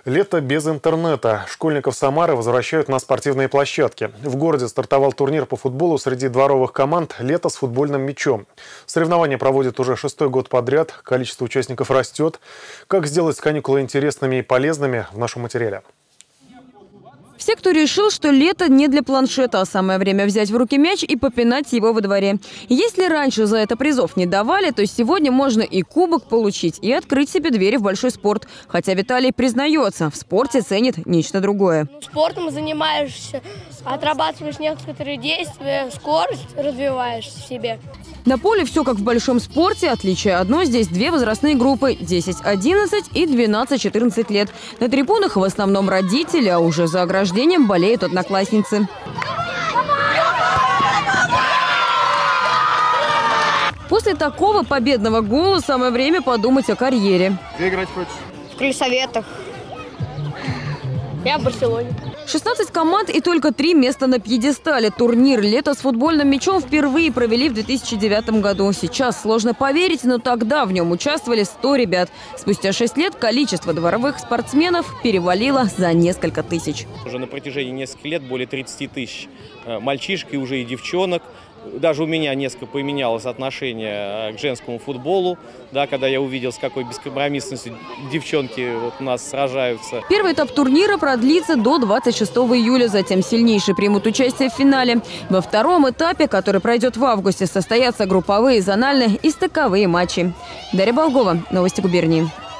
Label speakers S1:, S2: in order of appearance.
S1: Лето без интернета. Школьников Самары возвращают на спортивные площадки. В городе стартовал турнир по футболу среди дворовых команд «Лето с футбольным мячом». Соревнования проводят уже 6-й год подряд. Количество участников растет. Как сделать каникулы интересными и полезными, в нашем материале.
S2: Все, кто решил, что лето не для планшета, а самое время взять в руки мяч и попинать его во дворе. Если раньше за это призов не давали, то сегодня можно и кубок получить, и открыть себе двери в большой спорт. Хотя Виталий признается, в спорте ценит нечто другое.
S3: Спортом занимаешься, отрабатываешь некоторые действия, скорость развиваешь в себе.
S2: На поле все как в большом спорте. Отличие одно: здесь две возрастные группы – 10-11 и 12-14 лет. На трибунах в основном родители, а уже за ограждением болеют одноклассницы. После такого победного гола самое время подумать о карьере.
S4: Где играть хочешь?
S3: В Крыльсоветах. Я в Барселоне.
S2: 16 команд и только 3 места на пьедестале. Турнир «Лето с футбольным мячом» впервые провели в 2009 году. Сейчас сложно поверить, но тогда в нем участвовали 100 ребят. Спустя 6 лет количество дворовых спортсменов перевалило за несколько тысяч.
S5: Уже на протяжении нескольких лет более 30 тысяч мальчишек и уже и девчонок. Даже у меня несколько поменялось отношение к женскому футболу, да, когда я увидел, с какой бескомпромиссностью девчонки у нас сражаются.
S2: Первый этап турнира продлится до 26 июля, затем сильнейшие примут участие в финале. Во втором этапе, который пройдет в августе, состоятся групповые, зональные и стыковые матчи. Дарья Болгова, новости губернии.